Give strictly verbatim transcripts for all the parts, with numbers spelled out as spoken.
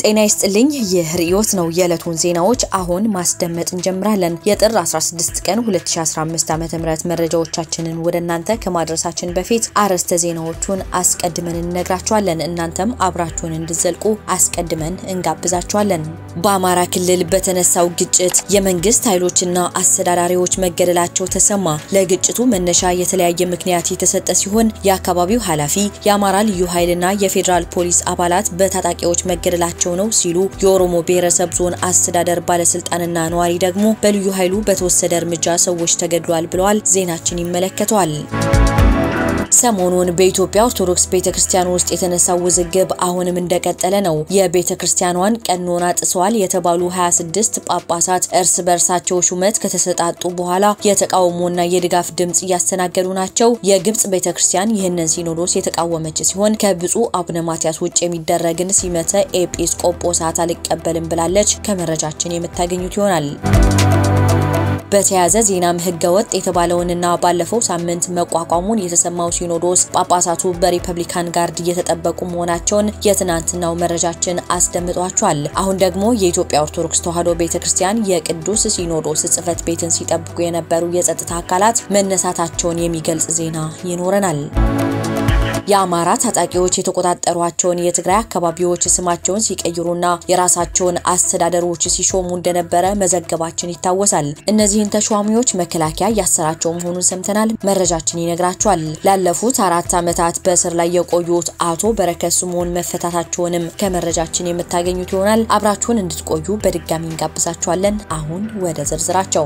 ጤና ይስጥልኝ ይህ ሪዮት ነው የዕለቱን ዜናዎች አሁን ማስደመጥ እንጀምራለን የጥር አስራ ስድስት ቀን ሁለት ሺህ አስራ አምስት ዓመተ ምህረት መረጃዎቻችንን ወደናንተ ከማድረሳችን በፊት አርዕስተ ዜናዎቹን አስቀድመን እንነግራችኋለን እናንተም አብራችሁን እንድትዘልቁ አስቀድመን እንጋብዛችኋለን በአማራ ክልል በተነሳው ግጭት የመንግስት ኃይሎችና አስተዳዳሪዎች መገደላቸው ተሰማ ለግጭቱ መነሻ የተለያየ ምክንያት የተሰጠ ሲሆን የአካባቢው ኃላፊ የአማራ ልዩ ኃይልና የፌደራል ፖሊስ አባላት በታጣቂዎች መገደላቸው ነው ሲሉ የኦሮሞ ብሔረሰብ ዞን አስተዳደር ባለስልጣንና ነዋሪ ደግሞ በልዩ ኃይሉ በተወሰደ እርምጃ ሰዎች ተገድለዋል ብለዋል ዜናችን ይመለከታል ሰሞኑን በኢትዮጵያ ኦርቶዶክስ ቤተክርስቲያን ውስጥ የተነሳው ውዝግብ አሁንም እንደቀጠለ ነው የቤተክርስቲያኗን ቀኖና ጥሰዋል የተባሉ ሃያ ስድስት ጳጳሳት እርስ በርሳቸው ሹመት ከተሰጣጡ በኋላ የተቃውሞና የድጋፍ ድምጽ ያስተናገዱ ናቸው የግብጽ ቤተክርስቲያን ይህንን ሲኖዶስ የተቃወመች ሲሆን ከብፁዕ አቡነ ማቲያስ ውጭ የሚደረግን ሲመተ ኤጲስቆጶሳት አልቀበልም ብላለች ከመረጃችን የምታገኙት ይሆናል በተያዘ ዜናም ህገወጥ የተባለውንና ባለፈው ሳምንት መቋቋሙን የተሰማው ሲኖዶስ ጳጳሳቱ በሪፐብሊካን ጋርድ እየተጠበቁ መሆናቸውን የትናንትናው መረጃችን አስደምጧቸዋል አሁን ደግሞ የኢትዮጵያ ኦርቶዶክስ ተዋሕዶ ቤተክርስቲያን የቅዱስ ሲኖዶስ ጽፈት ቤትን ሲጠብቁ የነበሩ የጸጥታ አካላት መነሳታቸውን የሚገልጽ ዜና ይኖረናል የአማራ ታጣቂዎች የተቆጣጠሯቸውን የትግራይ አካባቢዎች ስማቸውን ሲቀይሩና የራሳቸውን አስተዳደሮች ሲሾሙ እንደነበረ መዘገባችን ይታወሳል እነዚህን ተሿሚዎች መከላከያ ያሰራቸው መሆኑን ሰምተናል መረጃችን ይነግራቸዋል ላለፉት አራት ዓመታት በእስር ላይ የቆዩት አቶ በረከት ስምኦን መፈታታቸውንም ከመረጃችን የምታገኙት ይሆናል አብራችሁን እንድትቆዩ በድጋሚ እንጋብዛችኋለን አሁን ወደ ዝርዝራቸው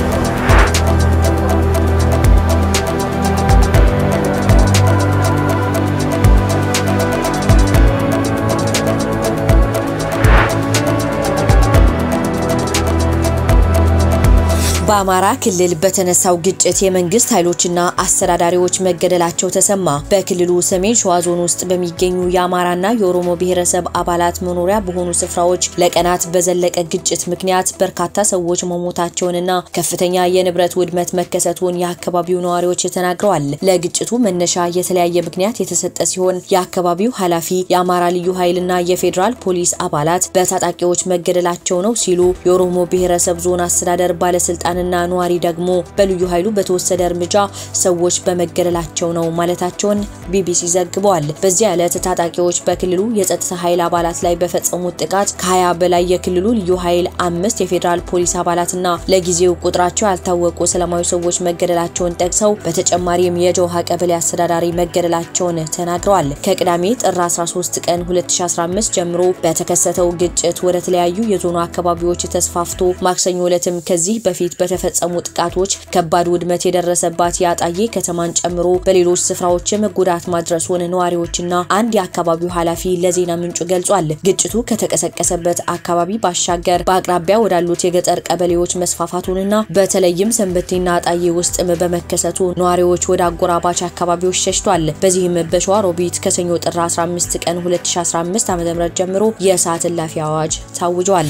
በአማራ ክልል በተነሳው ግጭት የመንግስት ኃይሎችና አስተዳዳሪዎች መገደላቸው ተሰማ በክልሉ ሰሜን ሸዋ ዞን ውስጥ በሚገኙ የአማራና የኦሮሞ ብሔረሰብ አባላት መኖሪያ በሆኑ ስፍራዎች ለቀናት በዘለቀ ግጭት ምክንያት በርካታ ሰዎች መሞታቸውንና ከፍተኛ የንብረት ውድመት መከሰቱን የአካባቢው ነዋሪዎች ተናግረዋል ለግጭቱ መነሻ የተለያየ ምክንያት የተሰጠ ሲሆን የአካባቢው ኃላፊ የአማራ ልዩ ኃይልና የፌደራል ፖሊስ አባላት በታጣቂዎች መገደላቸው ነው ሲሉ የኦሮሞ ብሔረሰብ ዞን አስተዳደር ባለስልጣን እና ነዋሪ ደግሞ በልዩ ኃይሉ በተወሰደ እርምጃ ሰዎች በመገደላቸው ነው ማለታቸውን ቢቢሲ ዘግቧል በዚህ ዕለት ታጣቂዎች በክልሉ የጸጥታ ኃይል አባላት ላይ በፈጸሙት ጥቃት ከ20 በላይ የክልሉ ልዩ ኃይል አምስት የፌደራል ፖሊስ አባላትና ለጊዜው ቁጥራቸው ያልታወቁ ሰላማዊ ሰዎች መገደላቸውን ጠቅሰው በተጨማሪም የጆሃ ቀበሌ አስተዳዳሪ መገደላቸውን ተናግረዋል ከቅዳሜ ጥር አስራ ሶስት ቀን ሁለት ሺህ አስራ አምስት ጀምሮ በተከሰተው ግጭት ወደ ተለያዩ የዞኑ አካባቢዎች ተስፋፍቶ ማክሰኞ ዕለትም ከዚህ በፊት በተፈጸሙ ጥቃቶች ከባድ ውድመት የደረሰባት ያጣዬ ከተማን ጨምሮ በሌሎች ስፍራዎችም ጉዳት ማድረሱን ነዋሪዎችና አንድ የአካባቢው ኃላፊ ለዜና ምንጩ ገልጿል ግጭቱ ከተቀሰቀሰበት አካባቢ ባሻገር በአቅራቢያ ወዳሉት የገጠር ቀበሌዎች መስፋፋቱንና በተለይም ሰንበቴና አጣዬ ውስጥም በመከሰቱ ነዋሪዎች ወደ አጎራባች አካባቢዎች ሸሽቷል በዚህም በሸዋሮቢት ከሰኞ ጥር አስራ አምስት ቀን ሁለት ሺህ አስራ አምስት ዓ.ም ጀምሮ የሰዓት እላፊ አዋጅ ታውጇል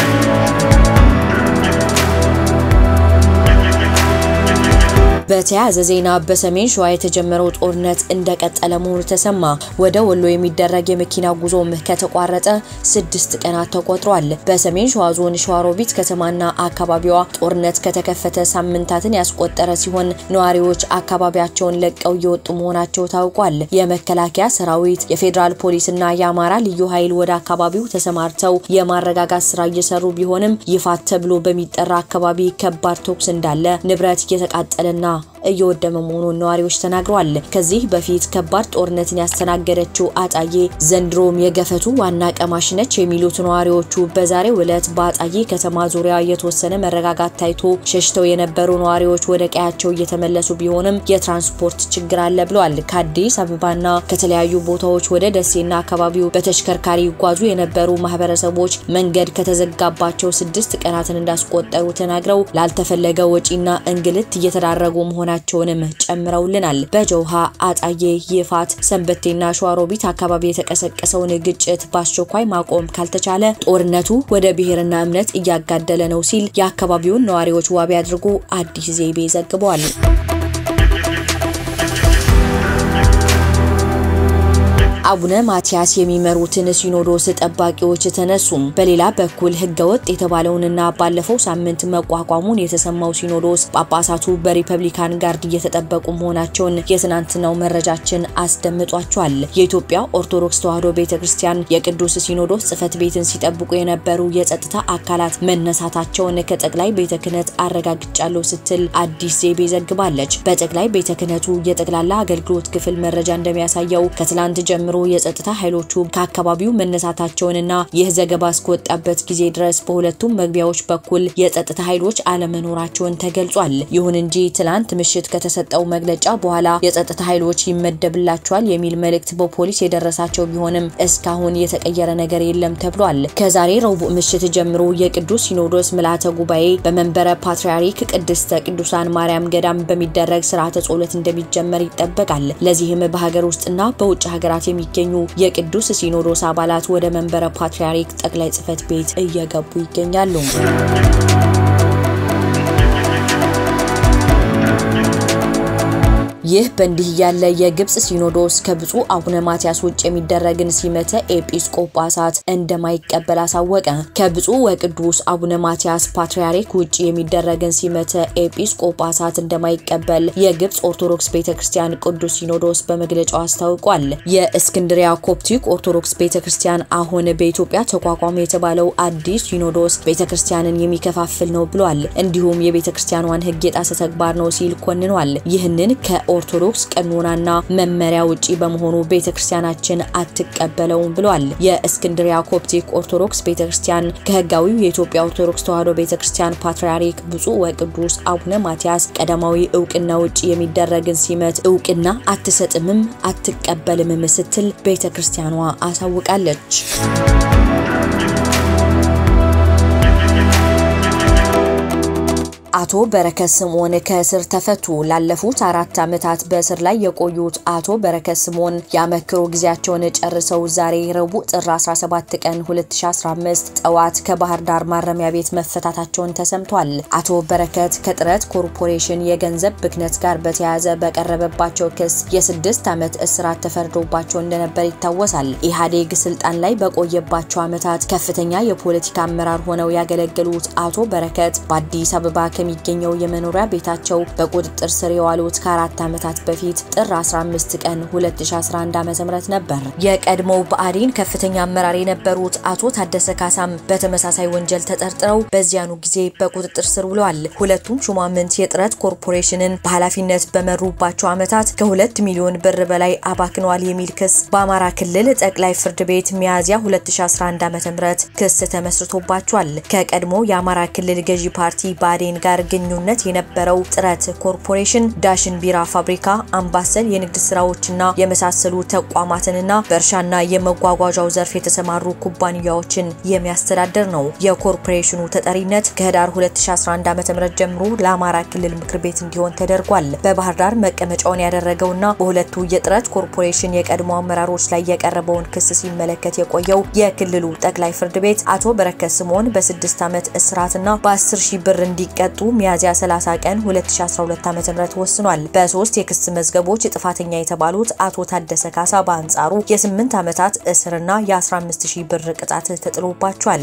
በተያዘ ዜና በሰሜን ሸዋ የተጀመረው ጦርነት እንደቀጠለ መሆኑ ተሰማ ወደ ወሎ የሚደረግ የመኪና ጉዞ ከተቋረጠ ስድስት ቀናት ተቆጥሯል በሰሜን ሸዋ ዞን ሸዋሮቢት ከተማና አካባቢዋ ጦርነት ከተከፈተ ሳምንታትን ያስቆጠረ ሲሆን ነዋሪዎች አካባቢያቸውን ለቀው እየወጡ መሆናቸው ታውቋል የመከላከያ ሰራዊት የፌደራል ፖሊስና የአማራ ልዩ ኃይል ወደ አካባቢው ተሰማርተው የማረጋጋት ስራ እየሰሩ ቢሆንም ይፋት ተብሎ በሚጠራ አካባቢ ከባድ ተኩስ እንዳለ ንብረት እየተቃጠለና እየወደመ መሆኑን ነዋሪዎች ተናግረዋል ከዚህ በፊት ከባድ ጦርነትን ያስተናገደችው አጣዬ ዘንድሮም የገፈቱ ዋና ቀማሽ ነች የሚሉት ነዋሪዎቹ በዛሬው ዕለት በአጣዬ ከተማ ዙሪያ የተወሰነ መረጋጋት ታይቶ ሸሽተው የነበሩ ነዋሪዎች ወደ ቀያቸው እየተመለሱ ቢሆንም የትራንስፖርት ችግር አለ ብለዋል ከአዲስ አበባና ከተለያዩ ቦታዎች ወደ ደሴና አካባቢው በተሽከርካሪ ይጓዙ የነበሩ ማህበረሰቦች መንገድ ከተዘጋባቸው ስድስት ቀናትን እንዳስቆጠሩ ተናግረው ላልተፈለገ ወጪና እንግልት እየተዳረጉ መሆናቸውንም ጨምረውልናል በጆሃ አጣዬ ይፋት ሰንበቴና ሸዋሮቢት አካባቢ የተቀሰቀሰውን ግጭት በአስቸኳይ ማቆም ካልተቻለ ጦርነቱ ወደ ብሔርና እምነት እያጋደለ ነው ሲል የአካባቢውን ነዋሪዎች ዋቢ አድርጎ አዲስ ዜቤ ዘግቧል አቡነ ማቲያስ የሚመሩትን ሲኖዶስ ጠባቂዎች ተነሱ። በሌላ በኩል ህገወጥ የተባለውንና ባለፈው ሳምንት መቋቋሙን የተሰማው ሲኖዶስ ጳጳሳቱ በሪፐብሊካን ጋርድ እየተጠበቁ መሆናቸውን የትናንትናው መረጃችን አስደምጧቸዋል። የኢትዮጵያ ኦርቶዶክስ ተዋሕዶ ቤተክርስቲያን የቅዱስ ሲኖዶስ ጽፈት ቤትን ሲጠብቁ የነበሩ የጸጥታ አካላት መነሳታቸውን ከጠቅላይ ቤተ ክህነት አረጋግጫለሁ ስትል አዲስ ዜቤ ዘግባለች። በጠቅላይ ቤተ ክህነቱ የጠቅላላ አገልግሎት ክፍል መረጃ እንደሚያሳየው ከትላንት ጀምሮ የጸጥታ ኃይሎቹ ከአካባቢው መነሳታቸውንና ይህ ዘገባ እስከወጣበት ጊዜ ድረስ በሁለቱም መግቢያዎች በኩል የጸጥታ ኃይሎች አለመኖራቸውን ተገልጿል። ይሁን እንጂ ትላንት ምሽት ከተሰጠው መግለጫ በኋላ የጸጥታ ኃይሎች ይመደብላቸዋል የሚል መልእክት በፖሊስ የደረሳቸው ቢሆንም እስካሁን የተቀየረ ነገር የለም ተብሏል። ከዛሬ ረቡዕ ምሽት ጀምሮ የቅዱስ ሲኖዶስ ምልዓተ ጉባኤ በመንበረ ፓትርያርክ ቅድስተ ቅዱሳን ማርያም ገዳም በሚደረግ ሥርዓተ ጸሎት እንደሚጀመር ይጠበቃል። ለዚህም በሀገር ውስጥና በውጭ ሀገራት የሚገኙ የቅዱስ ሲኖዶስ አባላት ወደ መንበረ ፓትርያርክ ጠቅላይ ጽፈት ቤት እየገቡ ይገኛሉ። ይህ በእንዲህ ያለ የግብጽ ሲኖዶስ ከብፁዕ አቡነ ማቲያስ ውጭ የሚደረግን ሲመተ ኤጲስቆጶሳት እንደማይቀበል አሳወቀ። ከብፁዕ ወቅዱስ አቡነ ማቲያስ ፓትርያርክ ውጭ የሚደረግን ሲመተ ኤጲስቆጶሳት እንደማይቀበል የግብጽ ኦርቶዶክስ ቤተክርስቲያን ቅዱስ ሲኖዶስ በመግለጫው አስታውቋል። የእስክንድሪያ ኮፕቲክ ኦርቶዶክስ ቤተክርስቲያን አሁን በኢትዮጵያ ተቋቋመ የተባለው አዲስ ሲኖዶስ ቤተክርስቲያንን የሚከፋፍል ነው ብሏል። እንዲሁም የቤተክርስቲያኗን ሕግ የጣሰ ተግባር ነው ሲል ኮንኗል። ይህንን ከ ኦርቶዶክስ ቀኖናና መመሪያ ውጪ በመሆኑ ቤተክርስቲያናችን አትቀበለውም ብሏል። የእስክንድሪያ ኮፕቲክ ኦርቶዶክስ ቤተክርስቲያን ከህጋዊው የኢትዮጵያ ኦርቶዶክስ ተዋሕዶ ቤተክርስቲያን ፓትርያርክ ብፁዕ ወቅዱስ አቡነ ማቲያስ ቀዳማዊ እውቅና ውጪ የሚደረግን ሲመት እውቅና አትሰጥምም አትቀበልምም ስትል ቤተክርስቲያኗ አሳውቃለች። አቶ በረከት ስምዖን ከእስር ተፈቱ። ላለፉት አራት ዓመታት በእስር ላይ የቆዩት አቶ በረከት ስምዖን ያመክሮ ጊዜያቸውን ጨርሰው ዛሬ ረቡዕ ጥር አስራ ሰባት ቀን ሁለት ሺህ አስራ አምስት ጠዋት ከባህር ዳር ማረሚያ ቤት መፈታታቸውን ተሰምቷል። አቶ በረከት ከጥረት ኮርፖሬሽን የገንዘብ ብክነት ጋር በተያያዘ በቀረበባቸው ክስ የስድስት ዓመት እስራት ተፈርዶባቸው እንደነበር ይታወሳል። ኢህአዴግ ስልጣን ላይ በቆየባቸው ዓመታት ከፍተኛ የፖለቲካ አመራር ሆነው ያገለገሉት አቶ በረከት በአዲስ አበባ የሚገኘው የመኖሪያ ቤታቸው በቁጥጥር ስር የዋሉት ከአራት ዓመታት በፊት ጥር አስራ አምስት ቀን ሁለት ሺህ አስራ አንድ ዓመተ ምህረት ነበር። የቀድሞው ብአዴን ከፍተኛ አመራር የነበሩት አቶ ታደሰ ካሳም በተመሳሳይ ወንጀል ተጠርጥረው በዚያኑ ጊዜ በቁጥጥር ስር ውለዋል። ሁለቱም ሹማምንት የጥረት ኮርፖሬሽንን በኃላፊነት በመሩባቸው ዓመታት ከሁለት ሚሊዮን ብር በላይ አባክነዋል የሚል ክስ በአማራ ክልል ጠቅላይ ፍርድ ቤት ሚያዝያ ሁለት ሺህ አስራ አንድ ዓመተ ምህረት ክስ ተመስርቶባቸዋል። ከቀድሞው የአማራ ክልል ገዢ ፓርቲ ብአዴን ጋር ግንኙነት የነበረው ጥረት ኮርፖሬሽን ዳሽን ቢራ ፋብሪካ፣ አምባሰል የንግድ ስራዎችና የመሳሰሉ ተቋማትንና በእርሻና የመጓጓዣው ዘርፍ የተሰማሩ ኩባንያዎችን የሚያስተዳድር ነው። የኮርፖሬሽኑ ተጠሪነት ከህዳር ሁለት ሺህ አስራ አንድ ዓመተ ምህረት ጀምሮ ለአማራ ክልል ምክር ቤት እንዲሆን ተደርጓል። በባህር ዳር መቀመጫውን ያደረገውና በሁለቱ የጥረት ኮርፖሬሽን የቀድሞ አመራሮች ላይ የቀረበውን ክስ ሲመለከት የቆየው የክልሉ ጠቅላይ ፍርድ ቤት አቶ በረከት ስምዖን በስድስት ዓመት እስራትና በአስር ሺህ ብር እንዲቀጡ ሚያዝያ ሰላሳ ቀን ሁለት ሺህ አስራ ሁለት ዓመተ ምህረት ወስኗል። በሶስት የክስ መዝገቦች ጥፋተኛ የተባሉት አቶ ታደሰ ካሳ በአንጻሩ የስምንት ዓመታት እስርና የአስራ አምስት ሺህ ብር ቅጣት ተጥሎባቸዋል።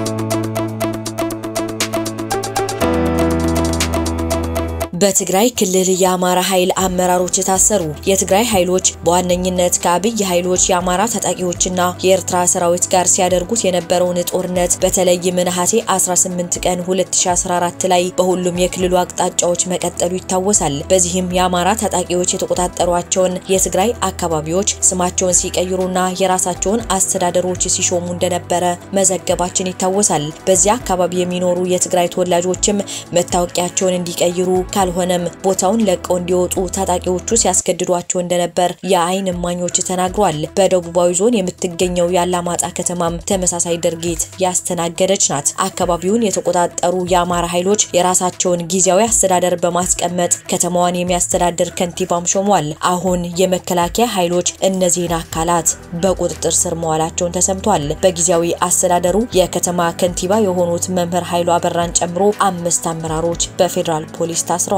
በትግራይ ክልል የአማራ ኃይል አመራሮች ታሰሩ። የትግራይ ኃይሎች በዋነኝነት ከአብይ ኃይሎች የአማራ ታጣቂዎችና የኤርትራ ሰራዊት ጋር ሲያደርጉት የነበረውን ጦርነት በተለይም ነሐሴ አስራ ስምንት ቀን ሁለት ሺህ አስራ አራት ላይ በሁሉም የክልሉ አቅጣጫዎች መቀጠሉ ይታወሳል። በዚህም የአማራ ታጣቂዎች የተቆጣጠሯቸውን የትግራይ አካባቢዎች ስማቸውን ሲቀይሩና የራሳቸውን አስተዳደሮች ሲሾሙ እንደነበረ መዘገባችን ይታወሳል። በዚያ አካባቢ የሚኖሩ የትግራይ ተወላጆችም መታወቂያቸውን እንዲቀይሩ ካልሆነም ቦታውን ለቀው እንዲወጡ ታጣቂዎቹ ሲያስገድዷቸው እንደነበር የአይን እማኞች ተናግሯል። በደቡባዊ ዞን የምትገኘው ያላማጣ ከተማም ተመሳሳይ ድርጊት ያስተናገደች ናት። አካባቢውን የተቆጣጠሩ የአማራ ኃይሎች የራሳቸውን ጊዜያዊ አስተዳደር በማስቀመጥ ከተማዋን የሚያስተዳድር ከንቲባም ሾሟል። አሁን የመከላከያ ኃይሎች እነዚህን አካላት በቁጥጥር ስር መዋላቸውን ተሰምቷል። በጊዜያዊ አስተዳደሩ የከተማ ከንቲባ የሆኑት መምህር ኃይሉ አበራን ጨምሮ አምስት አመራሮች በፌደራል ፖሊስ ታስረዋል።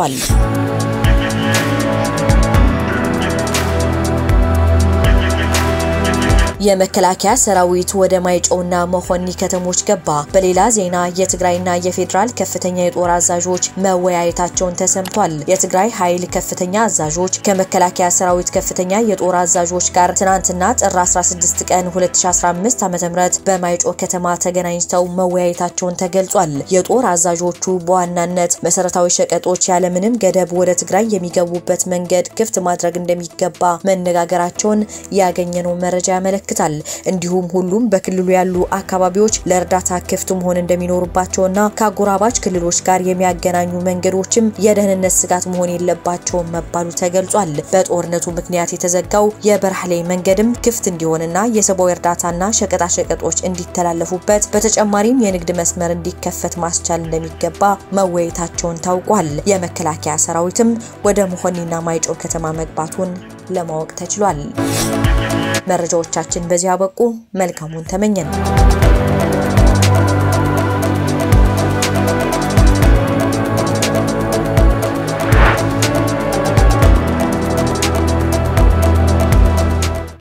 የመከላከያ ሰራዊት ወደ ማይጨውና መሆኒ ከተሞች ገባ። በሌላ ዜና የትግራይና የፌደራል ከፍተኛ የጦር አዛዦች መወያየታቸውን ተሰምቷል። የትግራይ ኃይል ከፍተኛ አዛዦች ከመከላከያ ሰራዊት ከፍተኛ የጦር አዛዦች ጋር ትናንትና ጥር አስራ ስድስት ቀን ሁለት ሺህ አስራ አምስት ዓ.ም በማይጨው ከተማ ተገናኝተው መወያየታቸውን ተገልጿል። የጦር አዛዦቹ በዋናነት መሰረታዊ ሸቀጦች ያለምንም ገደብ ወደ ትግራይ የሚገቡበት መንገድ ክፍት ማድረግ እንደሚገባ መነጋገራቸውን ያገኘነው መረጃ ያመለክታል። እንዲሁም ሁሉም በክልሉ ያሉ አካባቢዎች ለእርዳታ ክፍት መሆን እንደሚኖርባቸውና ከአጎራባች ክልሎች ጋር የሚያገናኙ መንገዶችም የደህንነት ስጋት መሆን የለባቸውም መባሉ ተገልጿል። በጦርነቱ ምክንያት የተዘጋው የበርሃሌ መንገድም ክፍት እንዲሆንና የሰብአዊ እርዳታና ሸቀጣ ሸቀጦች እንዲተላለፉበት በተጨማሪም የንግድ መስመር እንዲከፈት ማስቻል እንደሚገባ መወያየታቸውን ታውቋል። የመከላከያ ሰራዊትም ወደ መሆኒና ማይጨው ከተማ መግባቱን ለማወቅ ተችሏል። መረጃዎቻችን በዚህ አበቁ። መልካሙን ተመኘን።